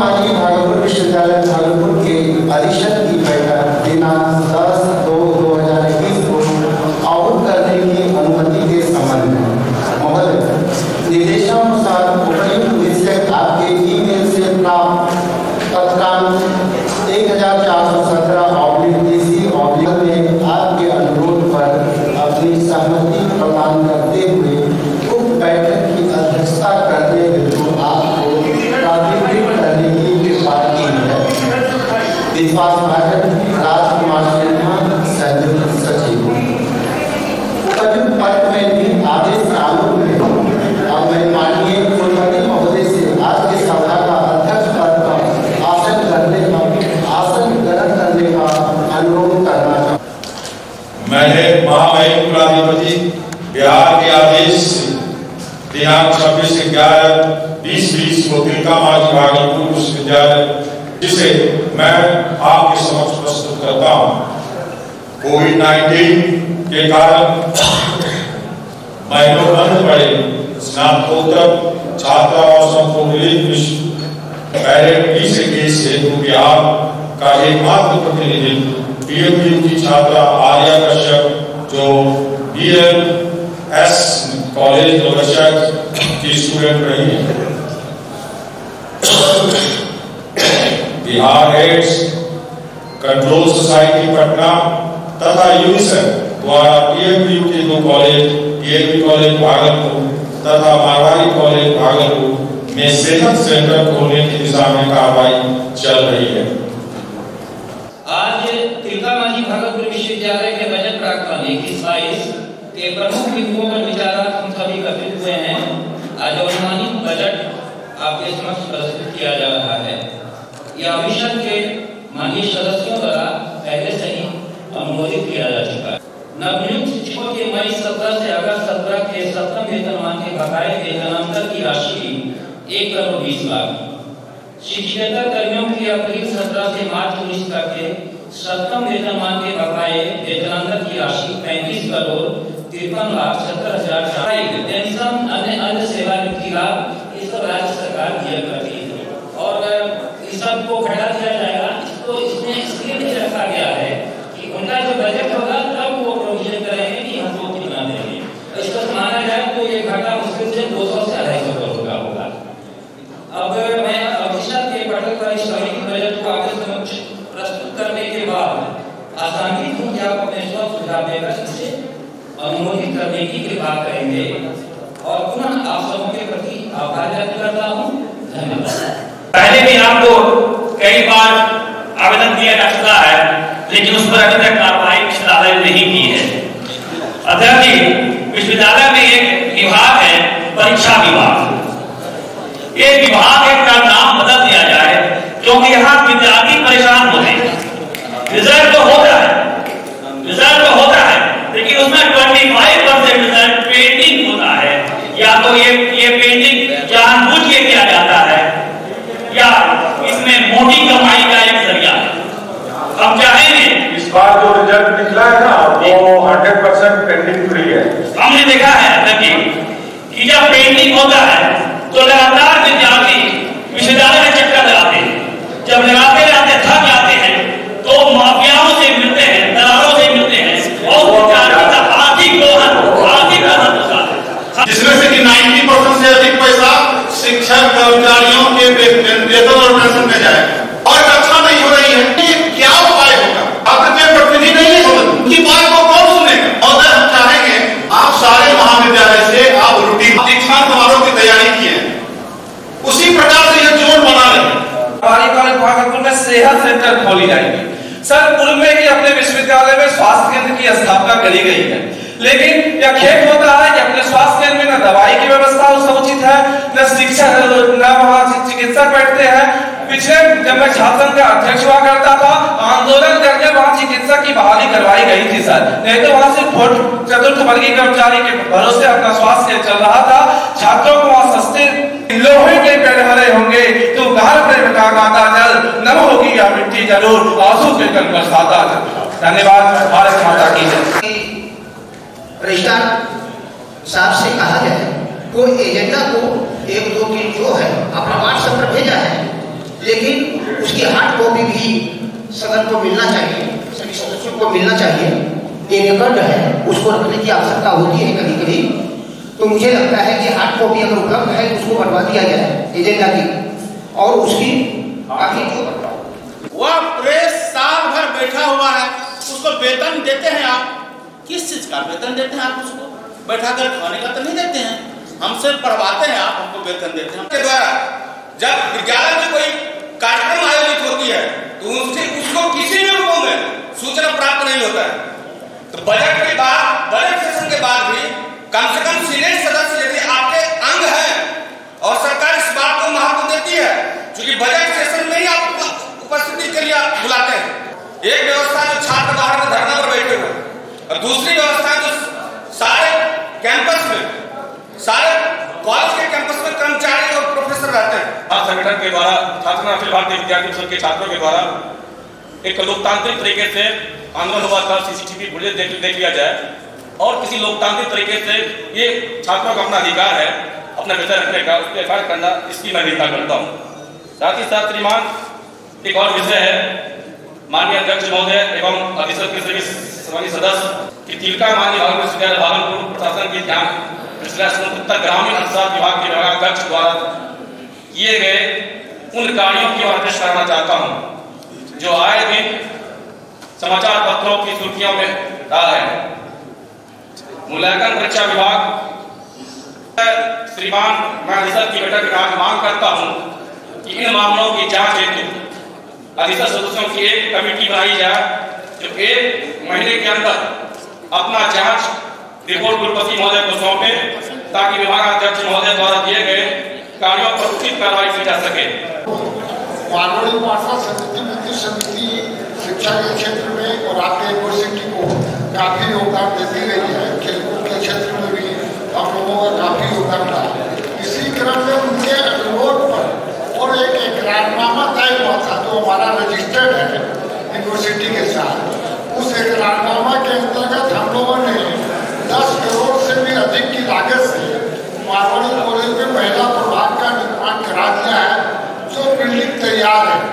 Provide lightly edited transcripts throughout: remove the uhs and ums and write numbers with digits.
माजी भागलपुर विश्वविद्यालय भागलपुर के परिषद की बैठक दिनांक 10/2/2021 को आहूत करने की अनुमति के संबंध में महोदय, निर्देशानुसार उपर्युक्त विषय आपके ईमेल से प्राप्त तत्काल 1417/AC/ में आपके अनुरोध पर अपनी सहमति प्रदान करते हुए उक्त बैठक की अध्यक्षता करने हेतु आपको प्राधिकृत करने की कृपा की है। विश्वास भागल राजकुमार सिन्हा, संयुक्त सचिव। उपयुक्त पत्र में भी आदेश आलोक में अब मैं माननीय कुलपति महोदय से आज के सभा का अध्यक्ष पद का आसन ग्रहण करने का अनुरोध करना चाहूँ। मैंने महामहिम कुलाधिपति बिहार के आदेश से दिनांक 26/11/2020 को तिलका मांझी भागलपुर विश्वविद्यालय, जिसे मैं आपके समक्ष प्रस्तुत करता हूँ, कोविड-19 के कारण महीनों बंद पड़े स्नातकोत्तर छात्रा और संपूर्ण विश्व पहले से केस हेतु बिहार का एकमात्र प्रतिनिधित्व PMU की छात्रा आर्या कश्यप, जो BLS कॉलेज नवलखा की स्टूडेंट रही है। Bihar AIDS control society Patna तथा यूनिसेफ द्वारा PMU के 2 कॉलेज, PMU कॉलेज भागलपुर तथा मारवाड़ी कॉलेज भागलपुर में सेहत सेंटर खोलने की दिशा में कार्रवाई चल रही है। आज तिलका मांझी भागलपुर विश्वविद्यालय के बजट प्रावधान 21-22 के प्रमुख बिंदुओं पर विचारार्थ हम सभी एकत्रित हुए हैं। आज अनुमानित बजट आपके समक्ष प्रस्तुत किया जा रहा है। यह अभिषद के माननीय सदस्यों द्वारा पहले से ही अनुमोदित किया जा चुका है। नवनियुक्त शिक्षकों के मई 17 से अगस्त 17 के 7वें वेतनमान के बकाये वेतनांतर की राशि 1,20,00,000। शिक्षकेतर कर्मियों की अप्रैल 17 से मार्च 19 तक के 7वें वेतनमान के बकाये वेतनांतर की राशि 35,53,70,000। पेंशन अन्य सेवानिवृत्ति लाभ इस पर राज्य सरकार दिया करती है और इस सब को घटा दिया जाएगा। इसको इसमें इसलिए नहीं रखा गया है कि उनका जो बजट होगा तब वो प्रोविजन करेंगे कि हमको कितना देंगे। इसको माना जाए तो ये घाटा मुश्किल से 200 से 250 करोड़ का होगा। अब मैं अभिषद के पटल पर इस बजट को आपके समक्ष प्रस्तुत करने के बाद आसानी हूँ कि आप अपने सुझाव देकर इसे अनुमोदित करने की कृपा करेंगे और पुनः आप सबों के प्रति आभार व्यक्त करता हूँ। धन्यवाद। पहले भी आपको कई बार आवेदन दिया जा चुका है, लेकिन उस पर अभी तक कार्रवाई विश्वविद्यालय नहीं की है। अध्यक्ष जी, विश्वविद्यालय में एक विभाग है परीक्षा विभाग। ये विभाग का नाम बदल दिया जाए, क्योंकि यहाँ विद्यार्थी परेशान होते हैं। रिजल्ट तो होता है, लेकिन उसमें 25% रिजल्ट पेंडिंग होता है। या तो ये पेंडिंग जानबूझ के किया जाता है या इसमें मोटी कमाई का एक जरिया है। हम चाहेंगे इस बार जो रिजल्ट निकला है ना, वो 100% पेंडिंग फ्री है। हमने देखा है कि जब पेंडिंग होता है तो लगातार विद्यार्थी विश्वविद्यालय में चक्कर लगाते हैं। जब लगाते थक जाते हैं तो माफियाओं से मिलते हैं, दलालों से मिलते हैं और विद्यार्थी का आर्थिक दोहन होता है, जिसमें से कि 90% से अधिक पैसा शिक्षक कर्मचारियों के वेतन और पेंशन में जाए और कक्षा नहीं हो रही है। ये क्या उपाय होगा? आपके प्रतिनिधि नहीं है, उनकी बात को कौन सुनेगा? और हम चाहेंगे आप सारे महाविद्यालय से आप रूटीन दीक्षांत समारोह की तैयारी किए, उसी प्रकार से ये जोड़ बना रहे। हमारी कॉलेज भागलपुर में सेहत सेंटर खोली जाएगी। सर, पूर्व में ही अपने विश्वविद्यालय में स्वास्थ्य केंद्र की स्थापना करी गई है, लेकिन यह खेद होता है कि अपने स्वास्थ्य केंद्र में न दवाई की व्यवस्था समुचित है, न शिक्षक, न वहाँ चिकित्सक बैठते हैं। पिछले जब मैं छात्र का अध्यक्ष हुआ करता था, आंदोलन करके वहाँ चिकित्सक की बहाली करवाई गई थी सर। नहीं तो वहाँ सिर्फ चतुर्थ वर्गीय कर्मचारी के भरोसे अपना स्वास्थ्य केंद्र चल रहा था। छात्रों को वहाँ सस्ते लोहे के पेड़ भरे होंगे तो घर पे गाता जल, नम होगी या मिट्टी जरूर, आंसू के कल बरसाता जल। धन्यवाद। भारत माता की जय। रजिस्ट्रार साहब से कहा गया है कोई एजेंडा को 1-2 की जो है अपना व्हाट्सएप पर भेजा है, लेकिन सदन को मिलना चाहिए, सभी सदस्यों को मिलना चाहिए, ये रिकॉर्ड है उसको रखने की आवश्यकता होती है कभी कभी। तो मुझे लगता है कि हार्ड कॉपी अगर उपलब्ध है तो उसको बनवा दिया जाए एजेंडा की, और उसकी आगे जो वह प्रेस साल भर बैठा हुआ है, उसको वेतन देते हैं आप? किस चीज का वेतन देते हैं आप? उसको बैठा कर खाने का तो नहीं देते हैं, हमसे पढ़वाते हैं आप, हमको वेतन देते हैं। के द्वारा जब विद्यालय में कोई कार्यक्रम आयोजित होती है तो उसको किसी भी रूपों में सूचना प्राप्त नहीं होता है। तो बजट के बाद, बजट सेशन के बाद भी कम से कम सीनियर सदस्य यदि आपके अंग है, और सरकार इस बात को महत्व देती है क्योंकि बजट सेशन में ही आप उपस्थिति के लिए बुलाते हैं। एक व्यवस्था जो छात्र बाहर में धरना पर बैठे हुए, और दूसरी व्यवस्था जो सारे कैंपस में, सारे कॉलेज के कैंपस में कर्मचारी और प्रोफेसर रहते हैं। संगठन के द्वारा, छात्र अखिल भारतीय विद्यार्थी परिषद के छात्रों के द्वारा एक लोकतांत्रिक तरीके से आंदोलन हुआ था, सीसीटीवी फुटेज देख लिया जाए, और किसी लोकतांत्रिक तरीके से ये छात्रों का अपना अधिकार है अपना विषय रखने का, उस पर एफआईआर करना, इसकी मैं निंदा करता हूँ। साथ ही साथ श्रीमान एक और विषय है, माननीय अध्यक्ष महोदय एवं अधिसर के सभी सम्मानित सदस्य की तिलका माननीय भागवत विश्वविद्यालय भागलपुर प्रशासन के ध्यान उत्तर ग्रामीण अनुसार विभाग के विभागाध्यक्ष द्वारा किए गए उन कार्यों की निर्देश करना चाहता हूं जो आए दिन समाचार पत्रों की सुर्खियों में रहा है। मूल्यांकन परीक्षा विभाग श्रीमान मैं अधिसर की बैठक में मांग करता हूं कि इन मामलों की जांच हेतु अधिसर सदस्यों की एक कमेटी बनाई जाए जो 1 महीने के अंदर अपना जांच रिपोर्ट कुलपति महोदय को सौंपे ताकि विभागाध्यक्ष महोदय द्वारा दिए गए कार्यों पर उचित कार्रवाई की जा सके। माननीय पाठशाला समिति, वित्तीय समिति शिक्षा के क्षेत्र में और आपके यूनिवर्सिटी को काफी योगदान देती रही है। खेलकूद के क्षेत्र में भी हम लोगों का काफी योगदान रहा। इसी क्रम में उनके अनुरोध पर और एक एकरारनामा तय हुआ था जो हमारा रजिस्टर्ड है यूनिवर्सिटी के साथ। उस एकरारनामा के अंतर्गत हम लोगों ने 10 करोड़ से भी अधिक की लागत से मारवाड़ी कॉलेज में महिला प्रभाग का निर्माण करा दिया है, जो बिल्डिंग तैयार है।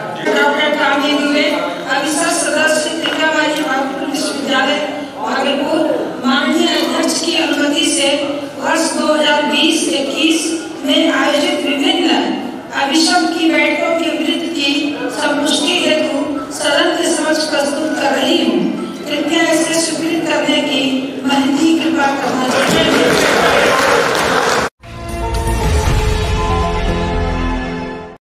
अधिसर सदस्य तिलकामांझी भागलपुर विश्वविद्यालय भागलपुर माननीय अध्यक्ष की अनुमति से वर्ष 2020-21 में आयोजित विभिन्न अभिषम की बैठकों के वृत्त की संपुष्टि हेतु सदन के समक्ष प्रस्तुत कर रही हूँ। कृपया इसे स्वीकृत करने की महती कृपा करना चाहिए।